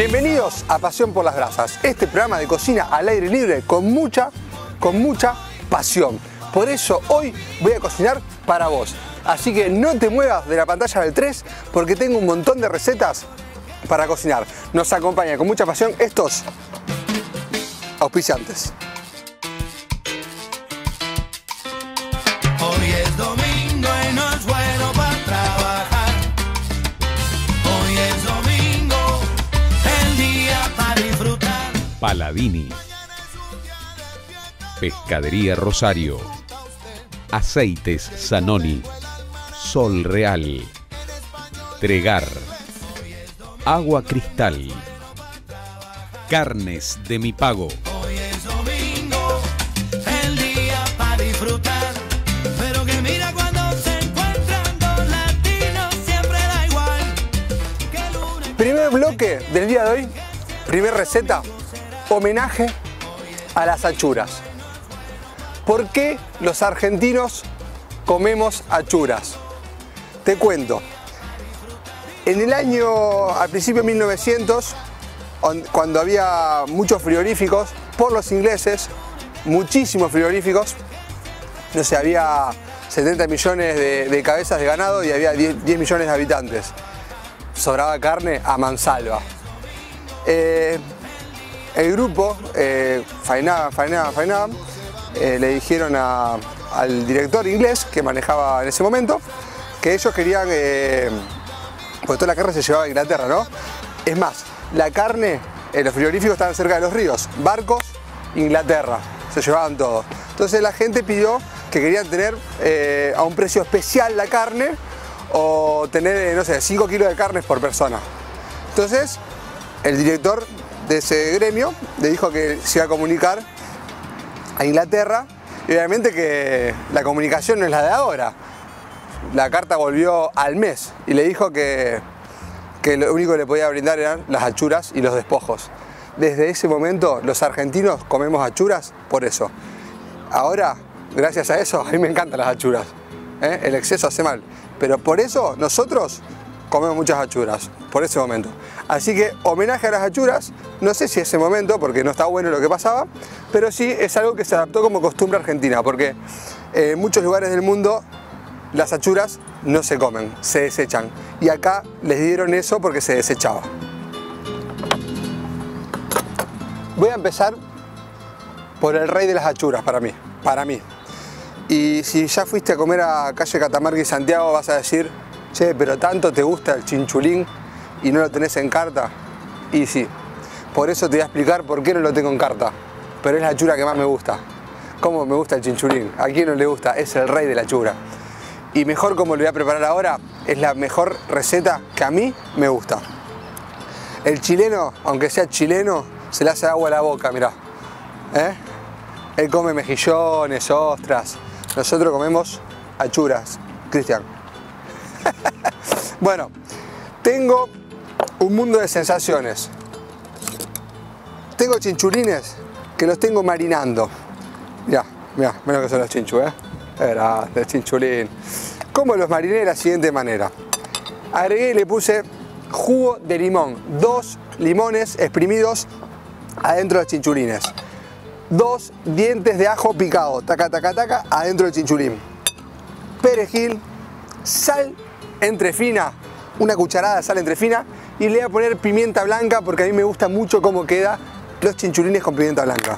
Bienvenidos a Pasión por las Brasas, este programa de cocina al aire libre con mucha pasión. Por eso hoy voy a cocinar para vos. Así que no te muevas de la pantalla del 3 porque tengo un montón de recetas para cocinar. Nos acompaña con mucha pasión estos auspiciantes. Hoy es domingo y no es bueno para trabajar. Hoy es domingo, el día para disfrutar. Paladini, Pescadería Rosario, Aceites Zanoni, Sol Real, Tregar, Agua Cristal, Carnes de Mi Pago. Hoy es domingo, el día para disfrutar. Pero que mira cuando se encuentran dos latinos, siempre da igual. Que lunes... Primer bloque del día de hoy, primer receta, homenaje a las achuras. ¿Por qué los argentinos comemos achuras? Te cuento. En el año, al principio de 1900, cuando había muchos frigoríficos, por los ingleses, muchísimos frigoríficos, no sé, había 70 millones de cabezas de ganado y había 10 millones de habitantes. Sobraba carne a mansalva. El grupo faenaban, le dijeron al director inglés que manejaba en ese momento que ellos querían, porque toda la carne se llevaba a Inglaterra, ¿no? Es más, la carne, los frigoríficos estaban cerca de los ríos, barcos, Inglaterra, se llevaban todo. Entonces la gente pidió que querían tener a un precio especial la carne o tener, no sé, 5 kilos de carne por persona. Entonces el director de ese gremio le dijo que se iba a comunicar a Inglaterra y obviamente que la comunicación no es la de ahora. La carta volvió al mes y le dijo que lo único que le podía brindar eran las achuras y los despojos. Desde ese momento los argentinos comemos achuras por eso. Ahora, gracias a eso, a mí me encantan las achuras. El exceso hace mal. Pero por eso nosotros comemos muchas achuras, por ese momento. Así que homenaje a las achuras, no sé si ese momento, porque no está bueno lo que pasaba, pero sí es algo que se adaptó como costumbre argentina, porque en muchos lugares del mundo las achuras no se comen, se desechan. Y acá les dieron eso porque se desechaba. Voy a empezar por el rey de las achuras para mí. Y si ya fuiste a comer a calle Catamarca y Santiago vas a decir, che, pero tanto te gusta el chinchulín y no lo tenés en carta. Y sí, por eso te voy a explicar por qué no lo tengo en carta. Pero es la achura que más me gusta. ¿Cómo me gusta el chinchulín? ¿A quién no le gusta? Es el rey de la achura. Y mejor como lo voy a preparar ahora, es la mejor receta que a mí me gusta. El chileno, aunque sea chileno, se le hace agua a la boca, mirá. Él come mejillones, ostras. Nosotros comemos achuras. Cristian. Bueno, tengo un mundo de sensaciones. Tengo chinchulines que los tengo marinando. Mirá lo que son los chinchus, el chinchulín. ¿Cómo los mariné? De la siguiente manera. Agregué y le puse jugo de limón. 2 limones exprimidos adentro de los chinchulines. 2 dientes de ajo picado, taca, adentro del chinchulín. Perejil, sal entrefina, una cucharada de sal entrefina, y le voy a poner pimienta blanca porque a mí me gusta mucho cómo quedan los chinchulines con pimienta blanca.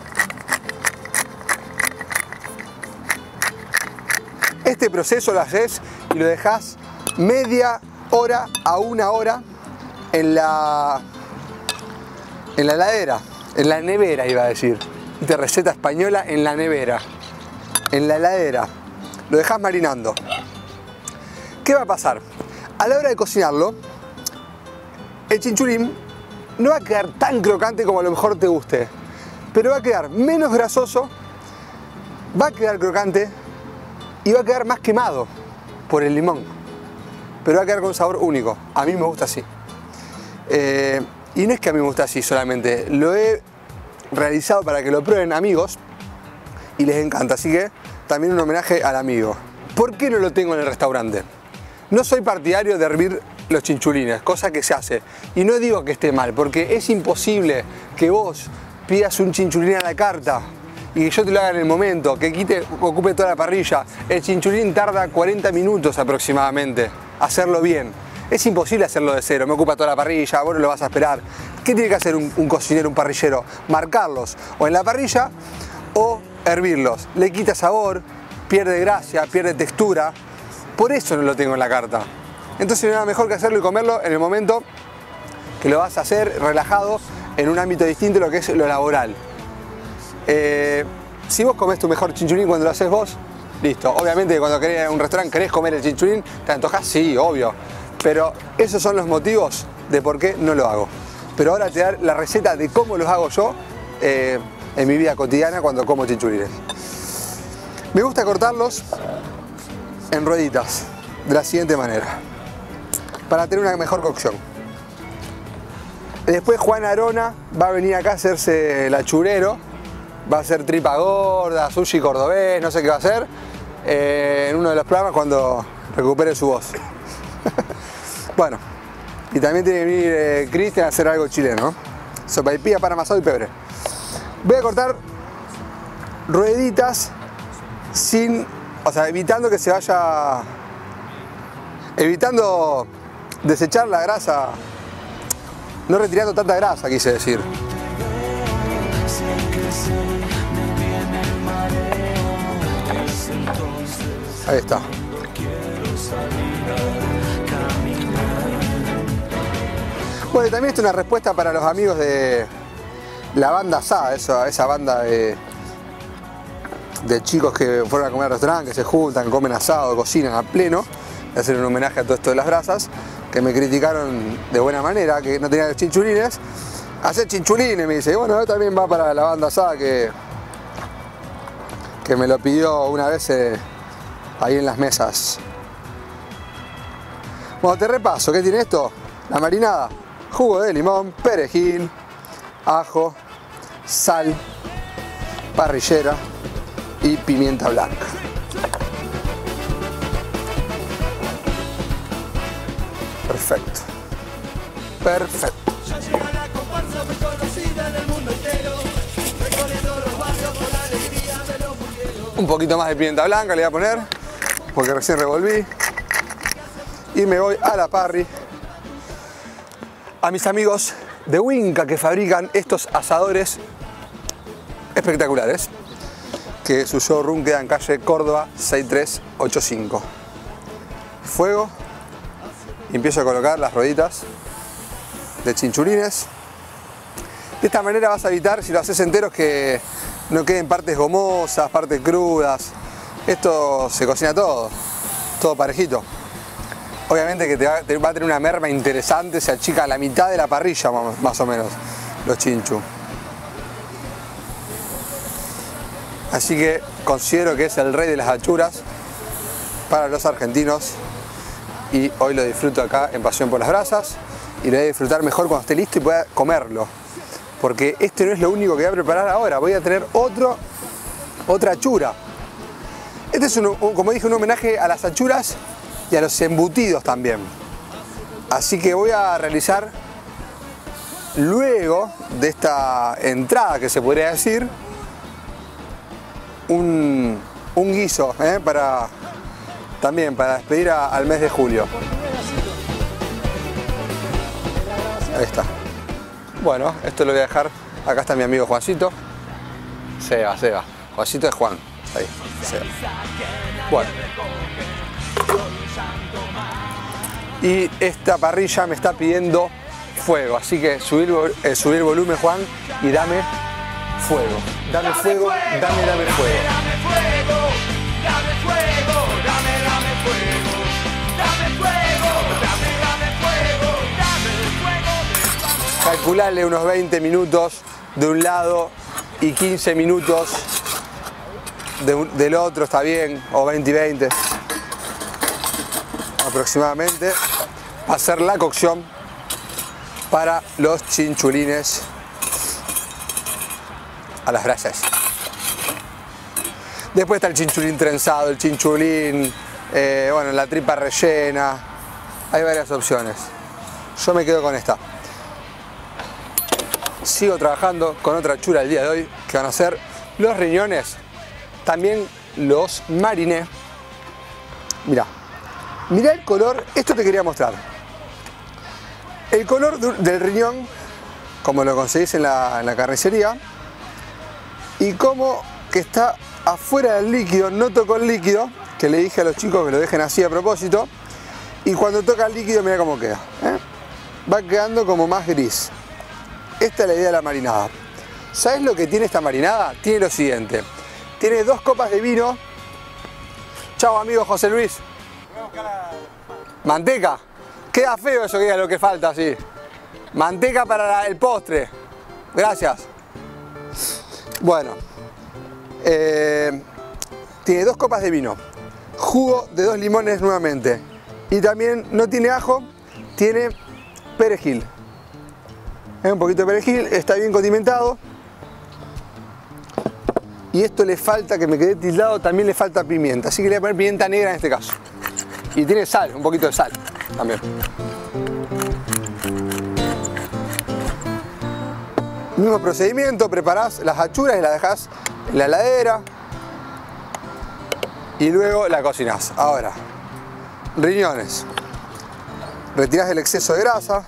Este proceso lo haces y lo dejas media hora a 1 hora en la heladera, en la nevera iba a decir. De receta española, en la nevera, en la heladera. Lo dejas marinando. ¿Qué va a pasar? A la hora de cocinarlo, el chinchulín no va a quedar tan crocante como a lo mejor te guste, pero va a quedar menos grasoso, va a quedar crocante y va a quedar más quemado por el limón, pero va a quedar con un sabor único. A mí me gusta así. Y no es que a mí me gusta así solamente, lo he realizado para que lo prueben amigos y les encanta, así que también un homenaje al amigo. ¿Por qué no lo tengo en el restaurante? No soy partidario de hervir los chinchulines, cosa que se hace. Y no digo que esté mal, porque es imposible que vos pidas un chinchulín a la carta y que yo te lo haga en el momento, que ocupe toda la parrilla. El chinchulín tarda 40 minutos aproximadamente, hacerlo bien. Es imposible hacerlo de cero, me ocupa toda la parrilla, vos no lo vas a esperar. ¿Qué tiene que hacer un cocinero, un parrillero? Marcarlos o en la parrilla o hervirlos. Le quita sabor, pierde gracia, pierde textura. Por eso no lo tengo en la carta. Entonces no hay nada mejor que hacerlo y comerlo en el momento que lo vas a hacer relajado en un ámbito distinto a lo que es lo laboral. Si vos comés tu mejor chinchulín cuando lo haces vos, listo. Obviamente cuando querés ir a un restaurante, querés comer el chinchulín, ¿te antojás? Sí, obvio. Pero esos son los motivos de por qué no lo hago. Pero ahora te daré la receta de cómo los hago yo en mi vida cotidiana cuando como chinchulines. Me gusta cortarlos en rueditas, de la siguiente manera, para tener una mejor cocción. Después Juan Arona va a venir acá a hacerse el achurero, va a hacer tripa gorda, sushi cordobés, no sé qué va a hacer, en uno de los programas cuando recupere su voz. Bueno, y también tiene que venir Cristian a hacer algo chileno, sopaipilla, pan amasado y pebre. Voy a cortar rueditas evitando que se vaya, evitando desechar la grasa, no retirando tanta grasa, quise decir. Ahí está. Bueno, y también esto es una respuesta para los amigos de la banda asada, esa banda de chicos que fueron a comer al restaurante, que se juntan, comen asado, cocinan a pleno, y hacen un homenaje a todo esto de las brasas, que me criticaron de buena manera, que no tenían los chinchulines. Hacer chinchulines, me dice. Y bueno, también va para la banda asada que me lo pidió una vez ahí en las mesas. Bueno, te repaso, ¿qué tiene esto? La marinada, jugo de limón, perejil, ajo, sal, parrillera y pimienta blanca. Perfecto. Perfecto. Un poquito más de pimienta blanca le voy a poner, porque recién revolví. Y me voy a la parry. A mis amigos de Winca que fabrican estos asadores espectaculares, que su showroom queda en calle Córdoba 6385. Fuego. Y empiezo a colocar las rueditas de chinchulines. De esta manera vas a evitar, si lo haces enteros, que no queden partes gomosas, partes crudas. Esto se cocina todo parejito. Obviamente que te va a tener una merma interesante, se achica a la mitad de la parrilla más o menos los chinchu. Así que considero que es el rey de las achuras para los argentinos y hoy lo disfruto acá en Pasión por las Brasas y lo voy a disfrutar mejor cuando esté listo y pueda comerlo, porque este no es lo único que voy a preparar ahora, voy a tener otra achura. Este es, como dije, un homenaje a las achuras y a los embutidos también. Así que voy a realizar, luego de esta entrada que se podría decir, un guiso también para despedir al mes de julio. Ahí está. Bueno, esto lo voy a dejar. Acá está mi amigo Juancito. Seba. Juancito es Juan. Ahí, Seba. Bueno. Y esta parrilla me está pidiendo fuego. Así que subir volumen, Juan, y dame fuego. Dame fuego, dame fuego. Calcularle unos 20 minutos de un lado y 15 minutos del otro, está bien, o 20 y 20 aproximadamente. Va a ser la cocción para los chinchulines a las brasas. Después está el chinchulín trenzado, el chinchulín, la tripa rellena. Hay varias opciones. yo me quedo con esta. Sigo trabajando con otra chura el día de hoy, que van a ser los riñones. También los mariné. Mirá, mirá el color, esto te quería mostrar. El color del riñón, como lo conseguís en la carnicería, y como que está afuera del líquido, no tocó el líquido, que le dije a los chicos que lo dejen así a propósito, y cuando toca el líquido mirá cómo queda, ¿eh? Va quedando como más gris. Esta es la idea de la marinada. ¿Sabes lo que tiene esta marinada? Tiene lo siguiente. Tiene 2 copas de vino. Chau amigo José Luis. Manteca. Queda feo eso que es lo que falta así. Manteca para el postre. Gracias. Bueno. Tiene 2 copas de vino. Jugo de 2 limones nuevamente. Y también no tiene ajo, tiene perejil. Un poquito de perejil, está bien condimentado. Y esto le falta, que me quedé tildado, también le falta pimienta. Así que le voy a poner pimienta negra en este caso. Y tiene sal, un poquito de sal también. Mismo procedimiento, preparás las achuras y las dejás en la heladera. Y luego la cocinás. Ahora, riñones. Retirás el exceso de grasa.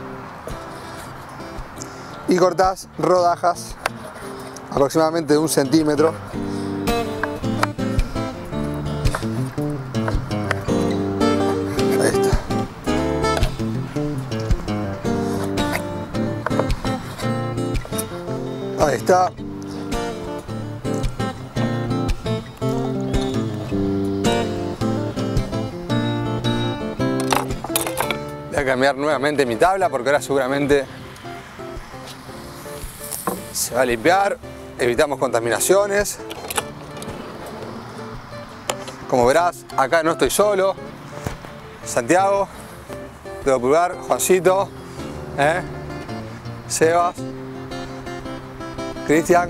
Y cortás rodajas aproximadamente de 1 centímetro. Ahí está. Ahí está. Voy a cambiar nuevamente mi tabla porque ahora seguramente se va a limpiar, evitamos contaminaciones. Como verás, acá no estoy solo. Santiago, Dedo Pulgar, Juancito, Sebas, Cristian,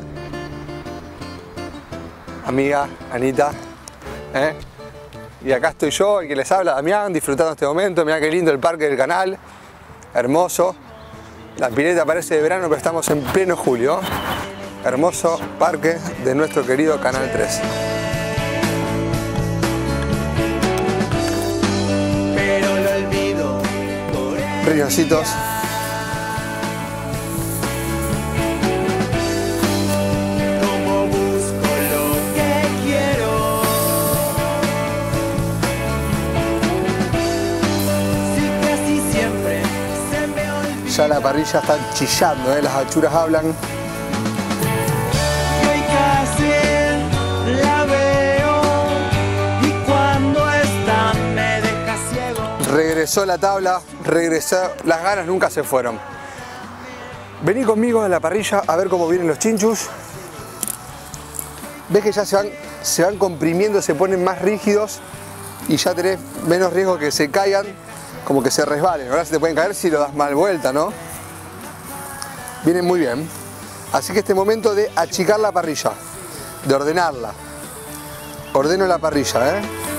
amiga, Anita, y acá estoy yo, el que les habla, Damián, disfrutando este momento. Mirá qué lindo el parque del canal, hermoso. La pileta parece de verano, pero estamos en pleno julio. Hermoso parque de nuestro querido Canal 3. Pero lo olvido por ella. Riñoncitos. Como busco lo que quiero. Sí, casi siempre se me olvida. Ya la parrilla está chillando, las achuras hablan. Y hoy casi la veo. Y cuando está me deja ciego. Regresó la tabla, regresó, las ganas nunca se fueron. Vení conmigo a la parrilla a ver cómo vienen los chinchus. Ves que ya se van comprimiendo, se ponen más rígidos y ya tenés menos riesgo que se caigan, como que se resbalen. Ahora se te pueden caer si lo das mal vuelta, ¿no? Vienen muy bien. Así que este momento de achicar la parrilla, de ordenarla. Ordeno la parrilla,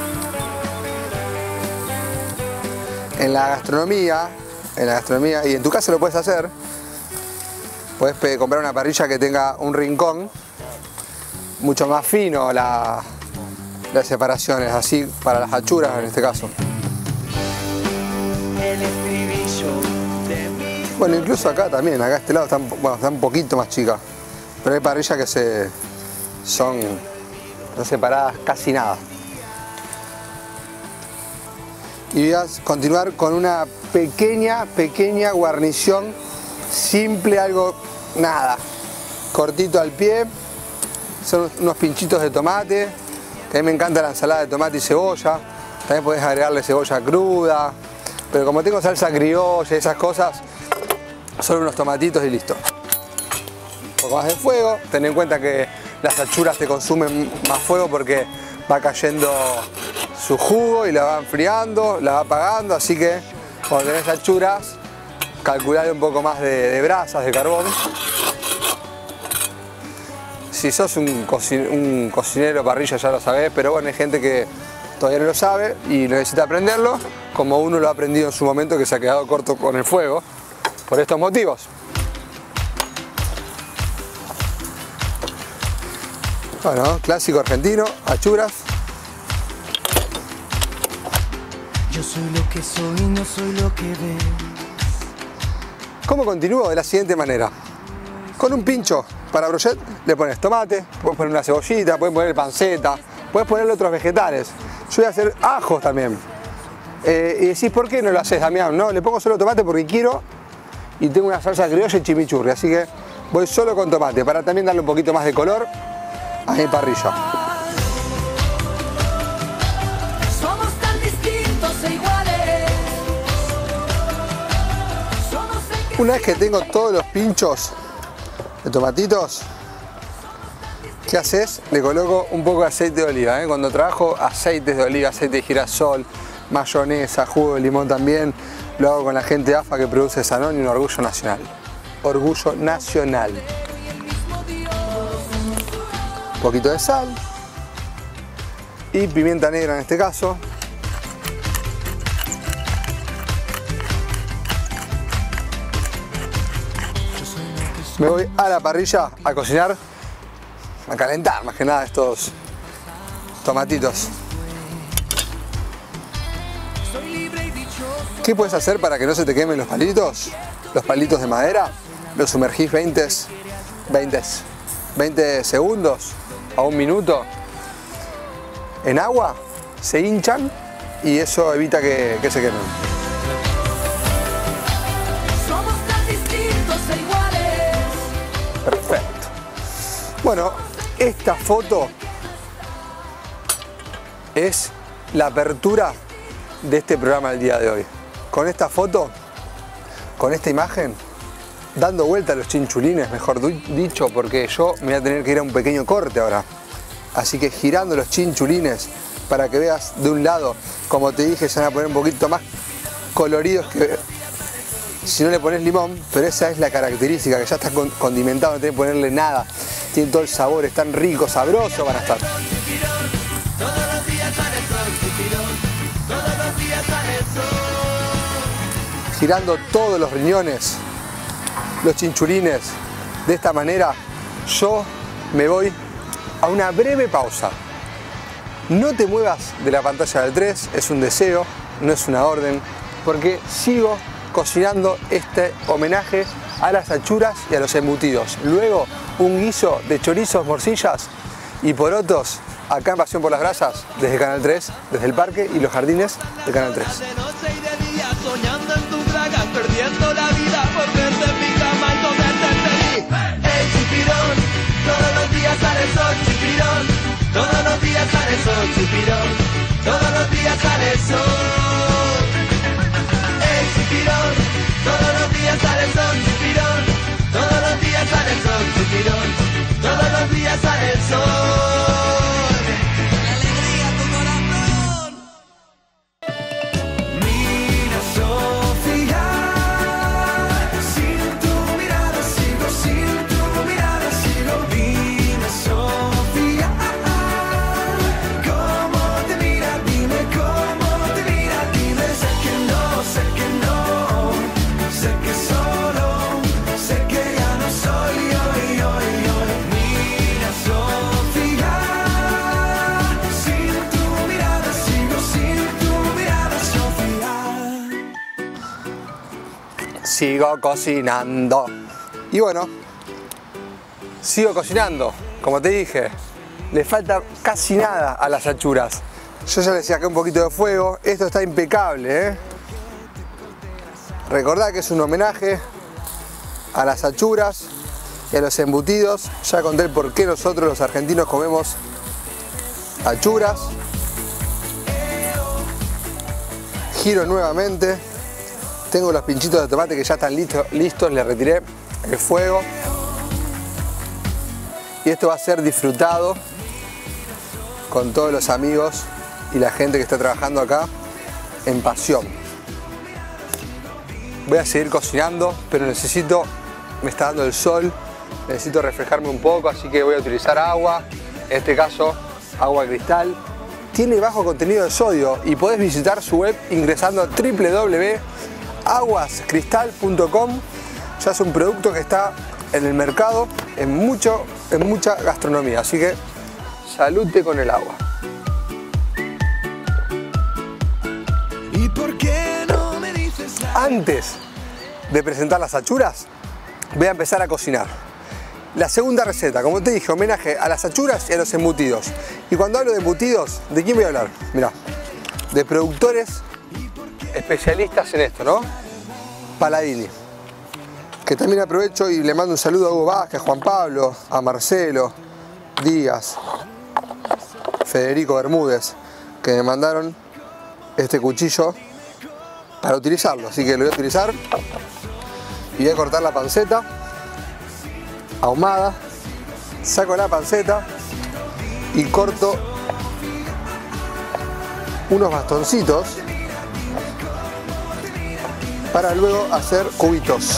En la gastronomía, y en tu casa lo puedes hacer, puedes comprar una parrilla que tenga un rincón mucho más fino las separaciones, así para las achuras en este caso. El estribillo de mi. Bueno, incluso acá también, acá este lado está un poquito más chica, pero hay parrillas que son separadas casi nada. Y voy a continuar con una pequeña guarnición simple, algo, nada, cortito al pie. Son unos pinchitos de tomate, que a mí me encanta la ensalada de tomate y cebolla. También podés agregarle cebolla cruda, pero como tengo salsa criolla y esas cosas, son unos tomatitos y listo. Un poco más de fuego, ten en cuenta que las achuras te consumen más fuego porque va cayendo su jugo y la va enfriando, la va apagando, así que cuando tenés achuras, calculale un poco más de brasas, de carbón. Si sos un cocinero parrilla ya lo sabés, pero bueno, hay gente que todavía no lo sabe y necesita aprenderlo, como uno lo ha aprendido en su momento que se ha quedado corto con el fuego, por estos motivos. Bueno, clásico argentino, achuras. Yo soy lo que soy, no soy lo que ves. ¿Cómo continúo? De la siguiente manera. Con un pincho para brochette le pones tomate, puedes poner una cebollita, puedes poner panceta, puedes ponerle otros vegetales. Yo voy a hacer ajos también. Y decís, ¿por qué no lo haces, Damián? No, le pongo solo tomate porque quiero y tengo una salsa criolla y chimichurri, así que voy solo con tomate para también darle un poquito más de color a mi parrilla. Somos tan distintos e iguales. Una vez que tengo todos los pinchos de tomatitos, ¿qué haces? Le coloco un poco de aceite de oliva. Cuando trabajo aceites de oliva, aceite de girasol, mayonesa, jugo de limón también, lo hago con la gente de AFA que produce Zanoni, un orgullo nacional. Orgullo nacional. Un poquito de sal y pimienta negra en este caso. Me voy a la parrilla a cocinar, a calentar más que nada estos tomatitos. ¿Qué puedes hacer para que no se te quemen los palitos? Los palitos de madera, los sumergís 20 segundos a un minuto en agua, se hinchan y eso evita que se quemen. Somos tan distintos e iguales. Perfecto. Bueno, esta foto es la apertura de este programa del día de hoy. Con esta foto, con esta imagen, dando vuelta a los chinchulines, mejor dicho, porque yo me voy a tener que ir a un pequeño corte ahora. Así que girando los chinchulines para que veas de un lado, como te dije, se van a poner un poquito más coloridos que si no le pones limón, pero esa es la característica, que ya está condimentado, no tenés que ponerle nada. Tiene todo el sabor, están ricos, sabrosos van a estar. Girando todos los riñones, los chinchulines, de esta manera, yo me voy a una breve pausa. No te muevas de la pantalla del 3, es un deseo, no es una orden, porque sigo cocinando este homenaje a las achuras y a los embutidos. Luego un guiso de chorizos, morcillas y porotos acá en Pasión por las Brasas, desde Canal 3, desde el parque y los jardines de Canal 3. Soñando en tu braga, perdiendo la vida por verte en mi cama y comerte feliz. El chipirón, todos los días sale el sol, chipirón. Todos los días sale el sol, chipirón. Todos los días sale el sol. El chipirón, todos los días sale el sol, chipirón. Todos los días sale el sol, chipirón. Todos los días sale el sol. Alegría tu corazón. Mira, Sofía, sin tu mirada sigo, sin tu mirada sigo. Dime, Sofía, cómo te mira, dime cómo te mira, dime. Sé que no, sé que no, sé que solo, sé que ya no soy hoy. Mira, Sofía, sin tu mirada sigo, sin tu mirada, Sofía. Sigo cocinando. Y bueno, sigo cocinando. Como te dije, le falta casi nada a las achuras. Yo ya le saqué un poquito de fuego. Esto está impecable, ¿eh? Recordá que es un homenaje a las achuras y a los embutidos. Ya conté el por qué nosotros los argentinos comemos achuras. Giro nuevamente. Tengo los pinchitos de tomate que ya están listos. Le retiré el fuego. Y esto va a ser disfrutado con todos los amigos y la gente que está trabajando acá en Pasión. Voy a seguir cocinando, pero me está dando el sol, necesito refrescarme un poco, así que voy a utilizar agua, en este caso agua cristal, tiene bajo contenido de sodio y podés visitar su web ingresando a www.aguascristal.com. Ya es un producto que está en el mercado, en mucha gastronomía, así que salute con el agua. ¿Y por qué no me dices nada? Antes de presentar las achuras, voy a empezar a cocinar. La segunda receta, como te dije, homenaje a las achuras y a los embutidos. Y cuando hablo de embutidos, ¿de quién voy a hablar? Mirá, de productores especialistas en esto, ¿no? Paladini. Que también aprovecho y le mando un saludo a Hugo Vázquez, a Juan Pablo, a Marcelo, Díaz, Federico Bermúdez, que me mandaron este cuchillo para utilizarlo. Así que lo voy a utilizar y voy a cortar la panceta ahumada, saco la panceta y corto unos bastoncitos para luego hacer cubitos.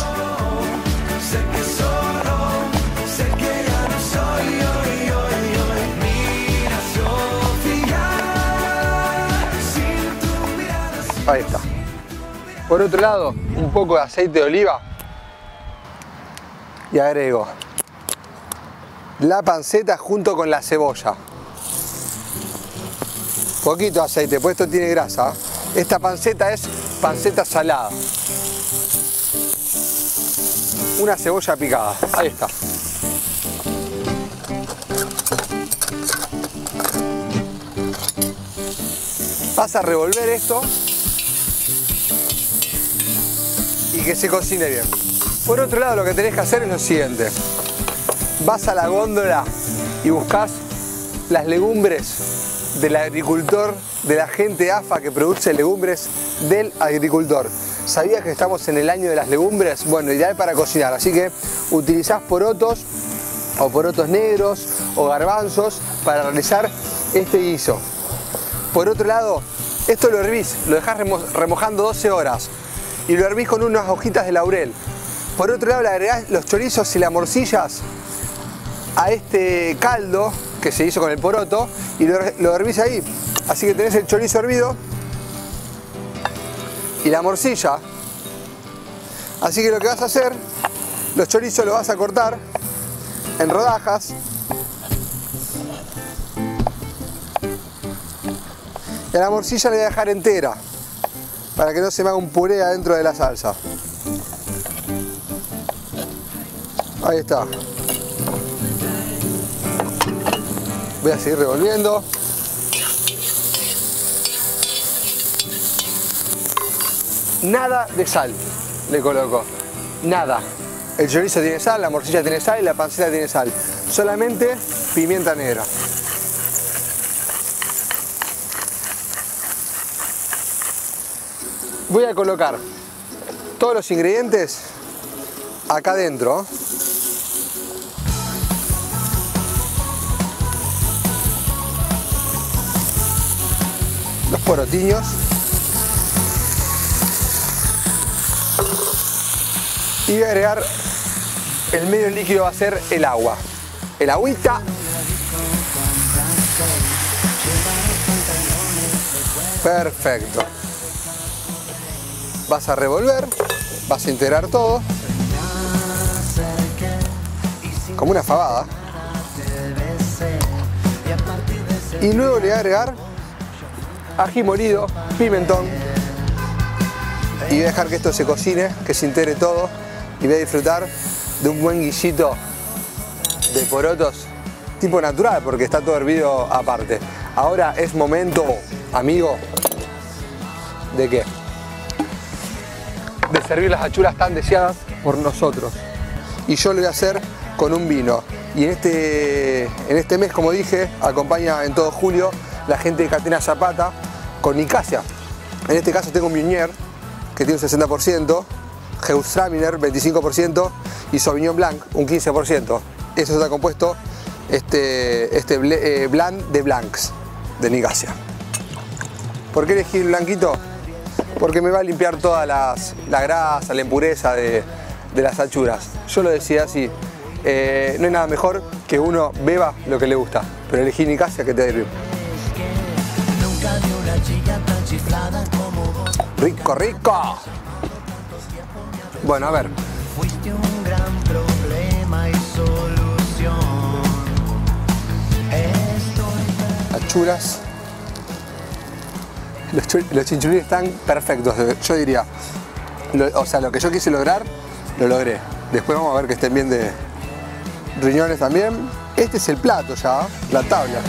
Ahí está. Por otro lado, un poco de aceite de oliva y agrego la panceta junto con la cebolla. Poquito de aceite, pues esto tiene grasa. Esta panceta es panceta salada. Una cebolla picada. Ahí está. Vas a revolver esto y que se cocine bien. Por otro lado, lo que tenés que hacer es lo siguiente. Vas a la góndola y buscas las legumbres del agricultor, de la gente AFA que produce legumbres del agricultor. ¿Sabías que estamos en el año de las legumbres? Bueno, ideal para cocinar, así que utilizás porotos o porotos negros o garbanzos para realizar este guiso. Por otro lado, esto lo hervís, lo dejás remojando 12 horas y lo hervís con unas hojitas de laurel. Por otro lado, le agregás los chorizos y las morcillas a este caldo que se hizo con el poroto y lo hervís ahí. Así que tenés el chorizo hervido y la morcilla. Así que lo que vas a hacer, los chorizos los vas a cortar en rodajas. Y a la morcilla le voy a dejar entera para que no se me haga un puré adentro de la salsa. Ahí está. Voy a seguir revolviendo. Nada de sal le coloco. Nada. El chorizo tiene sal, la morcilla tiene sal y la panceta tiene sal. Solamente pimienta negra. Voy a colocar todos los ingredientes acá adentro. Los porotiños. Y voy a agregar el medio líquido, va a ser el agua. El agüita. Perfecto. Vas a revolver, vas a integrar todo. Como una fabada. Y luego le voy a agregar ají molido, pimentón. Y voy a dejar que esto se cocine, que se integre todo. Y voy a disfrutar de un buen guisito de porotos tipo natural, porque está todo hervido aparte. Ahora es momento, amigo, ¿de qué? De servir las achuras tan deseadas por nosotros. Y yo lo voy a hacer con un vino. Y en este mes, como dije, acompaña en todo julio la gente de Catena Zapata con Nicasia. En este caso tengo un Meunier que tiene un 60%, Gewürztraminer 25% y Sauvignon Blanc un 15%. Eso está compuesto Blanc de Blancs de Nicasia. ¿Por qué elegí el blanquito? Porque me va a limpiar toda la grasa, la impureza de las achuras. Yo lo decía así, no hay nada mejor que uno beba lo que le gusta, pero elegí Nicasia que te da el río. Rico, rico. Bueno, a ver. Fuiste un gran problema y solución. Las churas. Los chinchulines están perfectos, yo diría. O sea, lo que yo quise lograr, lo logré. Después vamos a ver que estén bien de riñones también. Este es el plato ya, la tabla.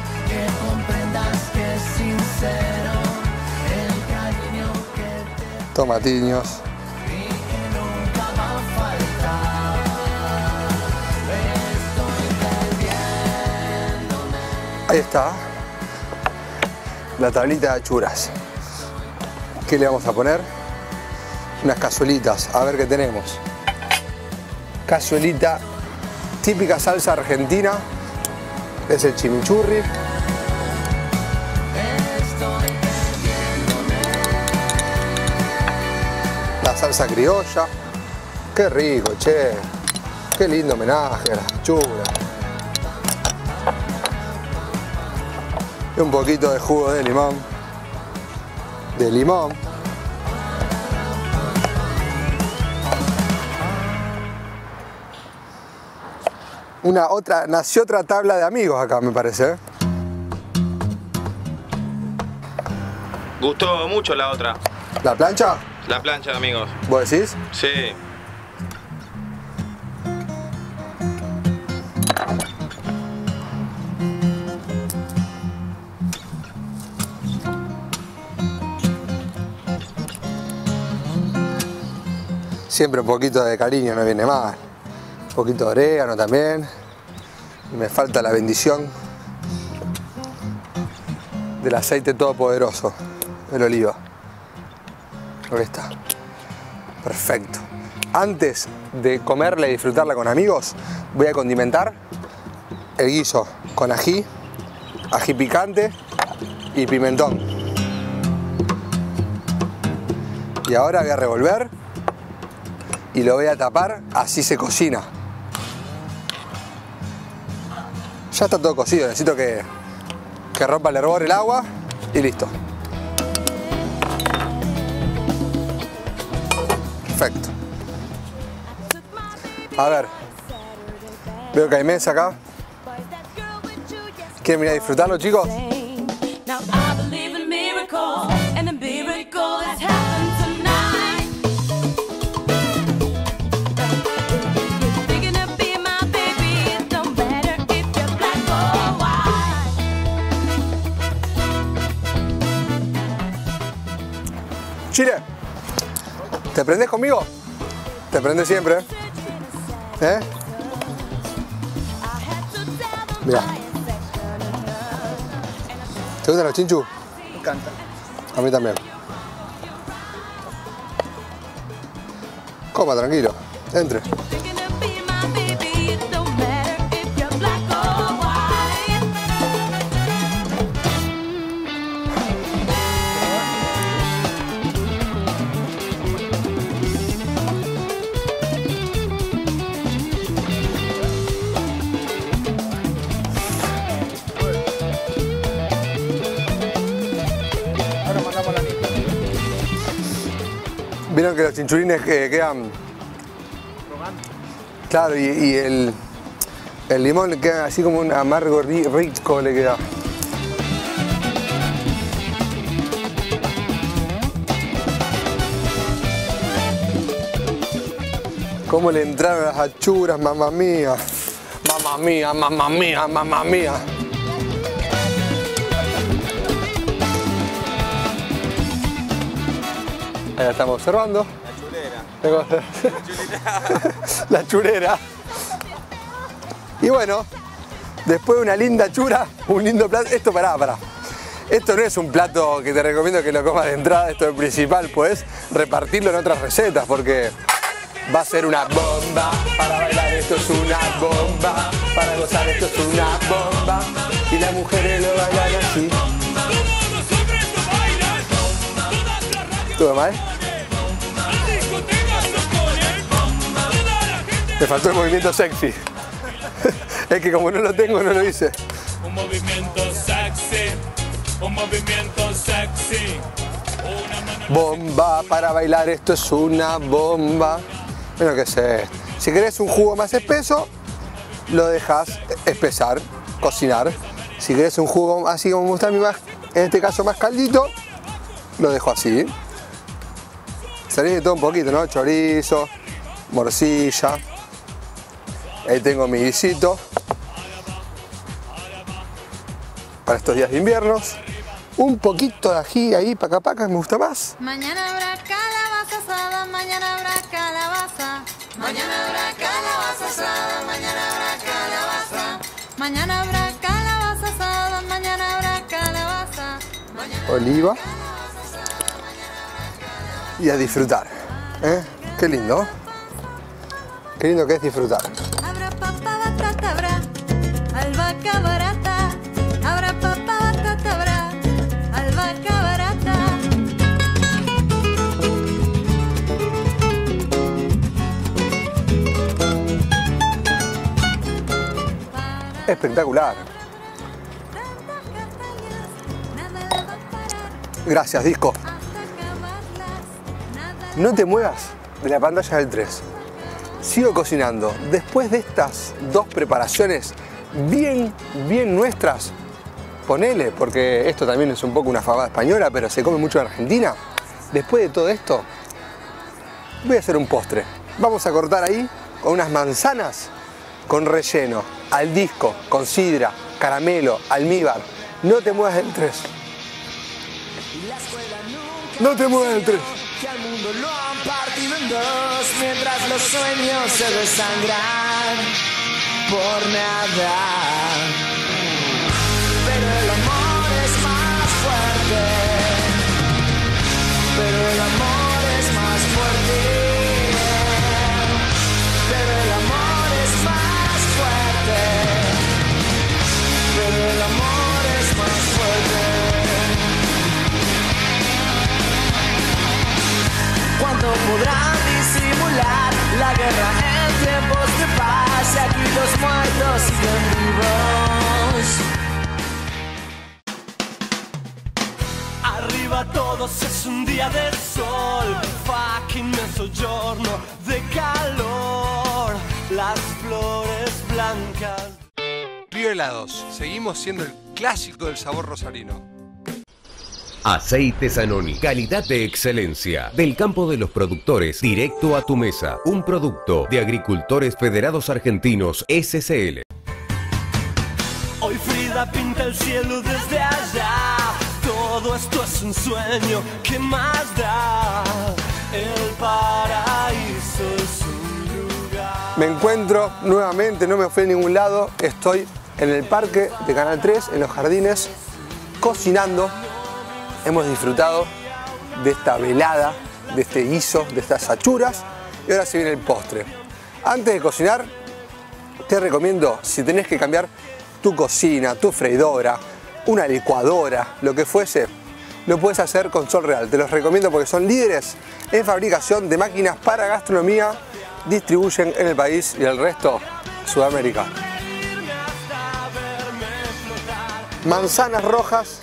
Tomatiños. Ahí está. La tablita de achuras. ¿Qué le vamos a poner? Unas cazuelitas, a ver qué tenemos. Cazuelita, típica salsa argentina. Es el chimichurri. La salsa criolla. Qué rico, che. Qué lindo homenaje a las achuras. Y un poquito de jugo de limón. Nació otra tabla de amigos acá, me parece, ¿eh? Gustó mucho la otra. ¿La plancha? La plancha, amigos. ¿Vos decís? Sí. Siempre un poquito de cariño no viene mal. Un poquito de orégano también. Y me falta la bendición del aceite todopoderoso, el oliva. Ahí está. Perfecto. Antes de comerla y disfrutarla con amigos, voy a condimentar el guiso con ají picante y pimentón. Y ahora voy a revolver y lo voy a tapar, así se cocina. Ya está todo cocido, necesito que rompa el hervor el agua y listo. Perfecto. A ver, veo que hay mesa acá. ¿Quieren venir a disfrutarlo, chicos? Chile, ¿te prendés conmigo? Te prendes siempre, ¿eh? Mira. ¿Te gustan los chinchus? Me encanta. A mí también. Coma, tranquilo. Entre. Vieron que los chinchulines quedan... Claro, y el limón le queda así como un amargo rico le queda. ¿Cómo le entraron las achuras, mamá mía? Mamá mía, mamá mía, mamá mía. Ahí la estamos observando. La chulera. La chulera. Y bueno, después de una linda chura, un lindo plato. Esto pará. Esto no es un plato que te recomiendo que lo comas de entrada, esto es el principal. Puedes repartirlo en otras recetas porque va a ser una bomba. Para bailar esto es una bomba. Para gozar esto es una bomba. Y las mujeres lo bailan así. ¿Todo mal? Me faltó el movimiento sexy. Es que como no lo tengo, no lo hice. Un movimiento sexy. un movimiento sexy. Bomba para bailar, esto es una bomba. Bueno, qué sé. Si querés un jugo más espeso, lo dejas espesar, cocinar. Si querés un jugo así como me gusta a mí más, en este caso más caldito, lo dejo así. Salís de todo un poquito, ¿no? Chorizo, morcilla. Ahí tengo mi guisito para estos días de inviernos. Un poquito de ají ahí, paca paca, me gusta más. Mañana habrá calabaza asada, mañana habrá calabaza. Mañana habrá calabaza asada, mañana habrá calabaza. Mañana habrá calabaza asada, mañana habrá calabaza. Oliva. Y a disfrutar. Qué lindo. Qué lindo que es disfrutar. Habrá papa, batata, habrá albahaca barata. Habrá papa, batata, habrá albahaca barata. Espectacular. Gracias, Disco. No te muevas de la pantalla del 3. Sigo cocinando. Después de estas dos preparaciones bien nuestras, ponele, porque esto también es un poco una fabada española, pero se come mucho en Argentina. Después de todo esto, voy a hacer un postre. Vamos a cortar ahí con unas manzanas con relleno, al disco, con sidra, caramelo, almíbar. No te muevas del 3. No te muevas del 3. Que al mundo lo han partido en dos, mientras los sueños se desangran por nada. Pero el amor es más fuerte, pero el amor es más fuerte, pero el amor es más fuerte, pero el amor es más fuerte. ¿Cuánto podrán disimular la guerra en tiempos de paz? Y aquí los muertos siguen vivos. Arriba todos es un día de sol, fucking mezzogiorno de calor, las flores blancas. Río Helados, seguimos siendo el clásico del sabor rosarino. Aceite Zanoni, calidad de excelencia. Del campo de los productores, directo a tu mesa. Un producto de Agricultores Federados Argentinos, SCL. Hoy Frida pinta el cielo desde allá. Todo esto es un sueño, ¿qué más da? El paraíso es un lugar. Me encuentro nuevamente, no me fui a ningún lado. Estoy en el parque de Canal 3, en los jardines, cocinando. Hemos disfrutado de esta velada, de este guiso, de estas achuras, y ahora se viene el postre. Antes de cocinar, te recomiendo, si tenés que cambiar tu cocina, tu freidora, una licuadora, lo que fuese, lo puedes hacer con Sol Real. Te los recomiendo porque son líderes en fabricación de máquinas para gastronomía, distribuyen en el país y el resto, Sudamérica. Manzanas rojas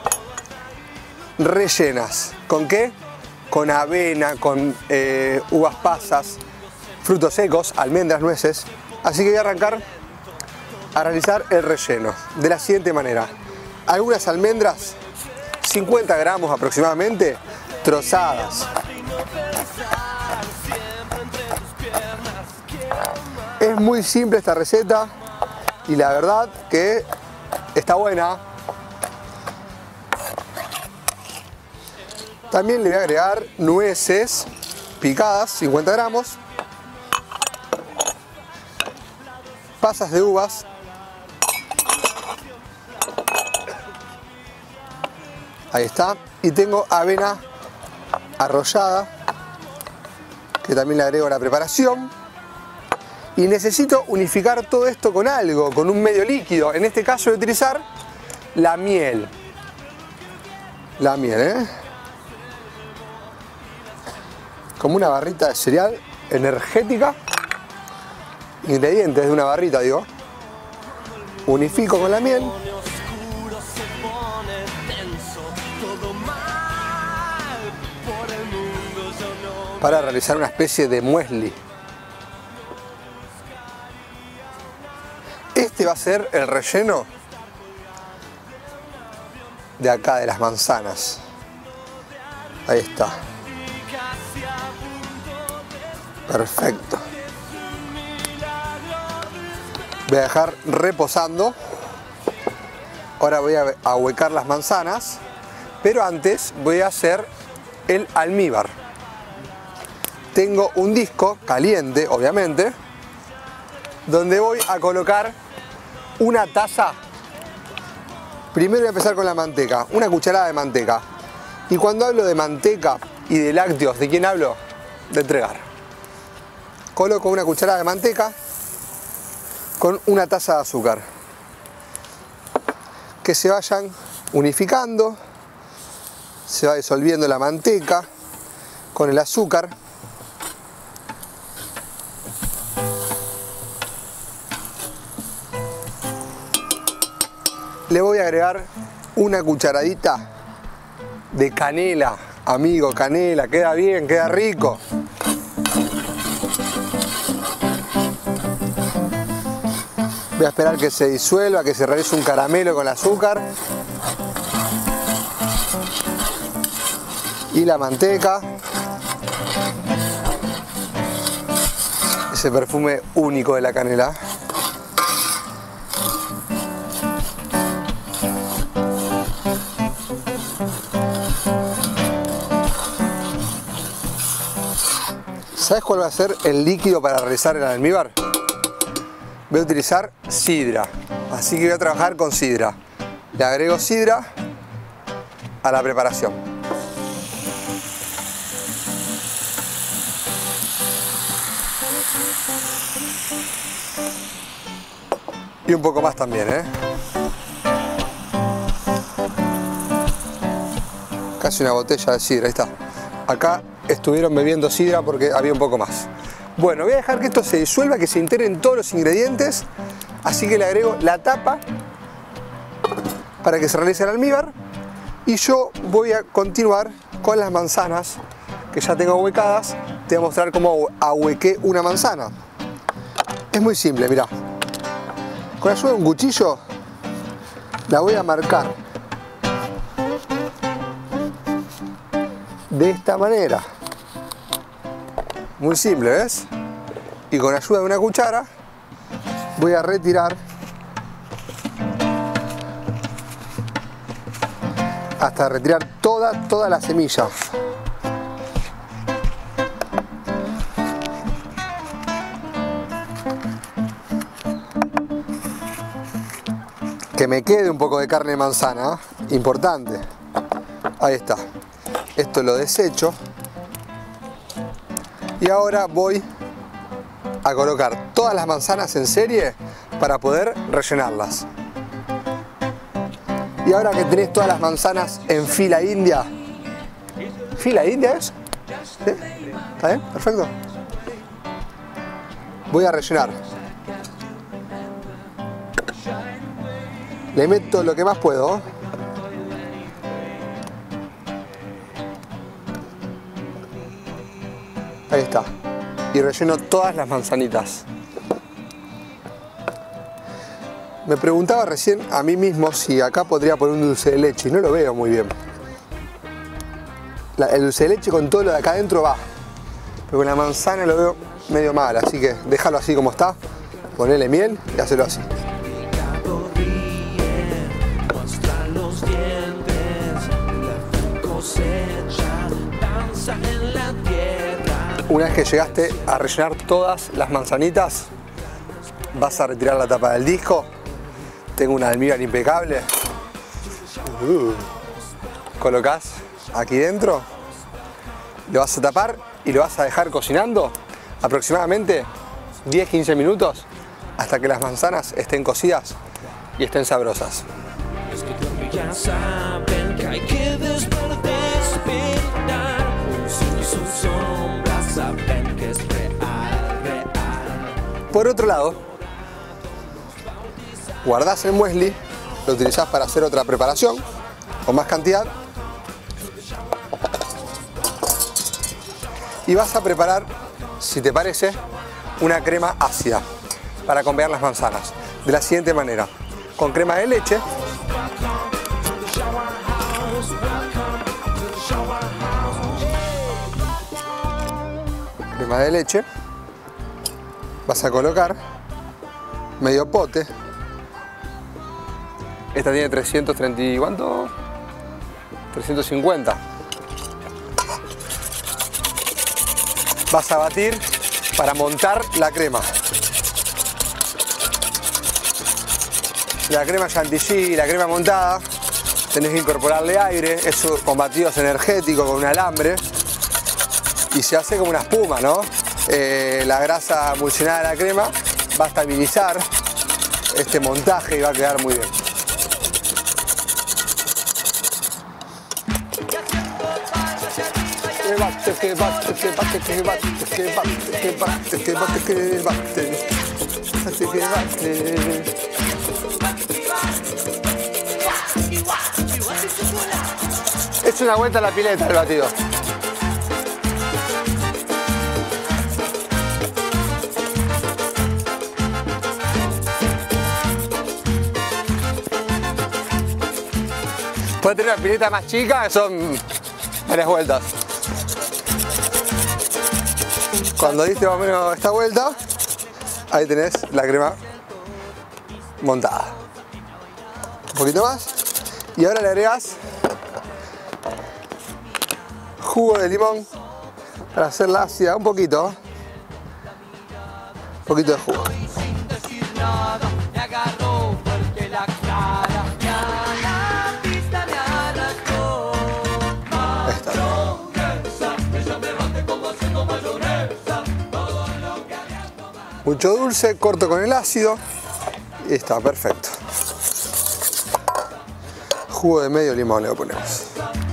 rellenas. ¿Con qué? Con avena, con uvas pasas, frutos secos, almendras, nueces. Así que voy a arrancar a realizar el relleno de la siguiente manera. Algunas almendras, 50 gramos aproximadamente, trozadas. Es muy simple esta receta y la verdad que está buena. También le voy a agregar nueces picadas, 50 gramos, pasas de uvas, ahí está, y tengo avena arrollada, que también le agrego a la preparación, y necesito unificar todo esto con algo, con un medio líquido. En este caso voy a utilizar la miel. La miel, como una barrita de cereal energética. Ingredientes de una barrita, digo. Unifico con la miel. para realizar una especie de muesli. Este va a ser el relleno de acá, de las manzanas. Ahí está. Perfecto. Voy a dejar reposando. Ahora voy a ahuecar las manzanas, pero antes voy a hacer el almíbar. Tengo un disco caliente, obviamente, donde voy a colocar una taza. Primero voy a empezar con la manteca, una cucharada de manteca. Y cuando hablo de manteca y de lácteos, ¿de quién hablo? De Entregar. Coloco una cucharada de manteca con una taza de azúcar. Que se vayan unificando, se va disolviendo la manteca con el azúcar. Le voy a agregar una cucharadita de canela, amigo, canela, queda bien, queda rico. Voy a esperar que se disuelva, que se realice un caramelo con el azúcar. Y la manteca. Ese perfume único de la canela. ¿Sabes cuál va a ser el líquido para realizar el almíbar? Voy a utilizar sidra, así que voy a trabajar con sidra. Le agrego sidra a la preparación. Y un poco más también, ¿eh? Casi una botella de sidra, ahí está. Acá estuvieron bebiendo sidra porque había un poco más. Bueno, voy a dejar que esto se disuelva, que se integren todos los ingredientes. Así que le agrego la tapa para que se realice el almíbar. Y yo voy a continuar con las manzanas que ya tengo ahuecadas. Te voy a mostrar cómo ahuequé una manzana. Es muy simple, mirá. Con la ayuda de un cuchillo la voy a marcar de esta manera. Muy simple, ¿ves? Y con ayuda de una cuchara voy a retirar hasta retirar toda la semilla. Que me quede un poco de carne de manzana, importante. Ahí está. Esto lo desecho. Y ahora voy a colocar todas las manzanas en serie para poder rellenarlas. Y ahora que tenés todas las manzanas en fila india. ¿Fila india es? ¿Sí? ¿Está bien? Perfecto. Voy a rellenar. Le meto lo que más puedo. Ahí está. Y relleno todas las manzanitas. Me preguntaba recién a mí mismo si acá podría poner un dulce de leche y no lo veo muy bien. El dulce de leche con todo lo de acá adentro va. Pero con la manzana lo veo medio mal, así que déjalo así como está. Ponele miel y hacelo así. Una vez que llegaste a rellenar todas las manzanitas, vas a retirar la tapa del disco. Tengo un almíbar impecable. Colocás aquí dentro, lo vas a tapar y lo vas a dejar cocinando aproximadamente 10-15 minutos hasta que las manzanas estén cocidas y estén sabrosas. Ya saben que hay que despertar, sus sombras saben que es real, real. Por otro lado, guardás el muesli, lo utilizás para hacer otra preparación con más cantidad Y vas a preparar, si te parece, una crema ácida para acompañar las manzanas. De la siguiente manera, con crema de leche, vas a colocar medio pote. Esta tiene 330 y ¿cuánto? 350. Vas a batir para montar la crema. La crema chantilly, la crema montada, tenés que incorporarle aire, eso con batidos energéticos, con un alambre, y se hace como una espuma, ¿no? La grasa emulsionada de la crema va a estabilizar este montaje y va a quedar muy bien. Es una vuelta a la pileta el batido. Puede tener una pileta más chica, que son varias vueltas. Cuando diste más o menos esta vuelta, ahí tenés la crema montada. Un poquito más. Y ahora le agregás jugo de limón para hacerla ácida, un poquito. Un poquito de jugo. Ahí está. Mucho dulce, corto con el ácido y está perfecto. Jugo de medio limón le ponemos.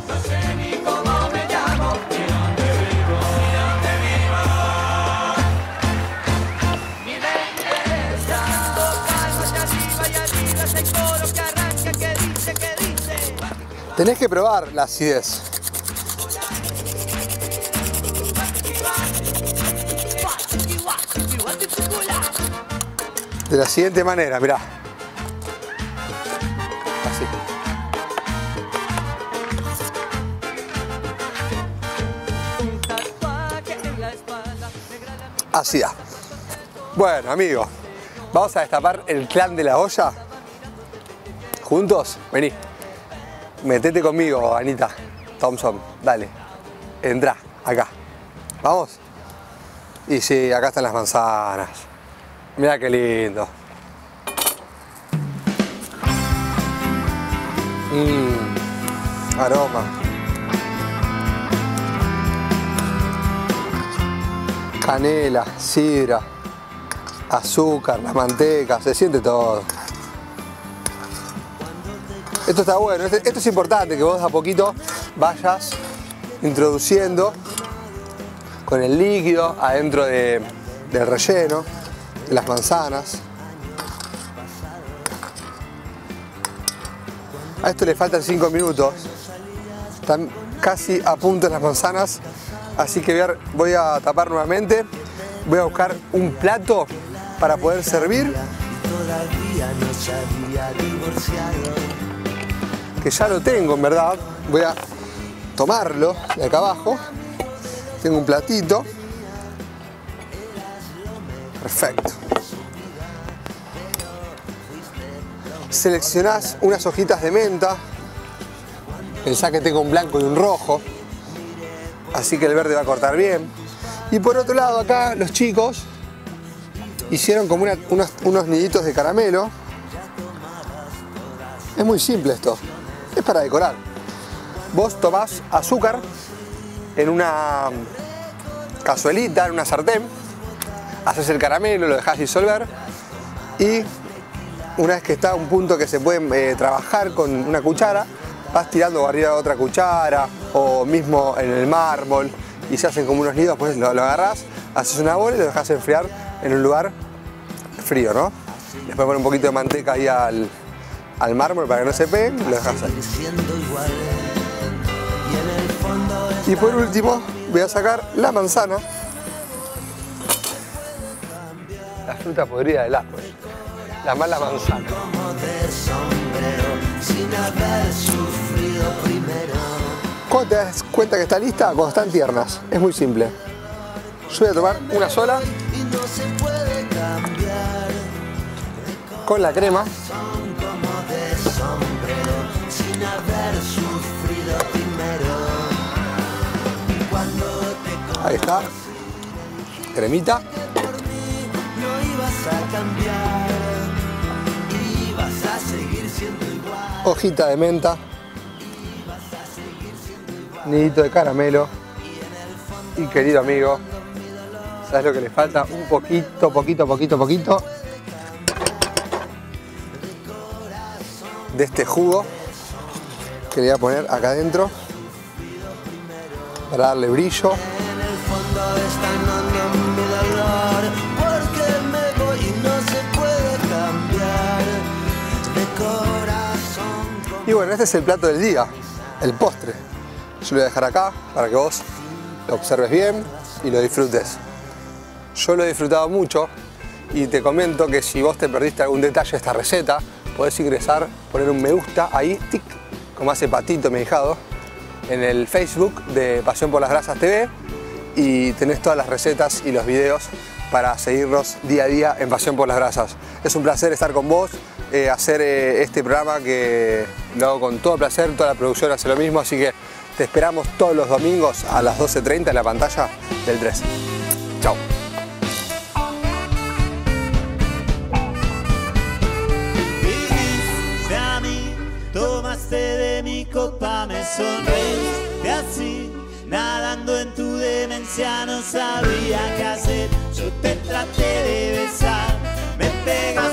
Tenés que probar la acidez. De la siguiente manera, mirá. Así. Así da. Bueno, amigos, vamos a destapar el clan de la olla. ¿Juntos? Vení. Metete conmigo, Anita Thompson. Dale. Entrá, acá. ¿Vamos? Y sí, acá están las manzanas. Mirá qué lindo. Aroma. Canela, sidra, azúcar, la manteca, se siente todo. Esto está bueno, esto es importante, que vos a poquito vayas introduciendo con el líquido adentro del relleno, de las manzanas. A esto le faltan 5 minutos, están casi a punto las manzanas, así que voy a tapar nuevamente, voy a buscar un plato para poder servir, que ya lo tengo en verdad, voy a tomarlo de acá abajo, tengo un platito, perfecto. Seleccionás unas hojitas de menta, pensá que tengo un blanco y un rojo, así que el verde va a cortar bien. Y por otro lado acá los chicos hicieron como unos niditos de caramelo. Es muy simple esto, es para decorar. Vos tomás azúcar en una cazuelita, en una sartén, haces el caramelo, lo dejás disolver y una vez que está a un punto que se puede trabajar con una cuchara, vas tirando arriba de otra cuchara o mismo en el mármol y se hacen como unos nidos, pues lo agarrás, haces una bola y lo dejas enfriar en un lugar frío, ¿no? Después pones un poquito de manteca ahí al mármol para que no se peguen y lo dejas ahí. Y por último, voy a sacar la manzana, la fruta podrida del árbol, la mala manzana. ¿Cuándo te das cuenta que está lista? Cuando están tiernas. Es muy simple. Yo voy a tomar una sola con la crema. Ahí está. Cremita. Hojita de menta. Nidito de caramelo. Y querido amigo, ¿sabes lo que le falta? Un poquito de este jugo que le voy a poner acá adentro para darle brillo. Y bueno, este es el plato del día, el postre. Yo lo voy a dejar acá para que vos lo observes bien y lo disfrutes. Yo lo he disfrutado mucho y te comento que si vos te perdiste algún detalle de esta receta, podés ingresar, poner un me gusta ahí, tic, como hace Patito, mi ahijado, en el Facebook de Pasión por las Brasas TV, y tenés todas las recetas y los videos para seguirnos día a día en Pasión por las Brasas. Es un placer estar con vos, hacer este programa que lo hago con todo placer, toda la producción hace lo mismo, así que te esperamos todos los domingos a las 12:30 en la pantalla del 13. Chao. Viniste a mí, tomaste de mi copa, me sonreíste así, nadando en tu demencia, no sabía qué hacer. Yo te traté de besar, me pegaste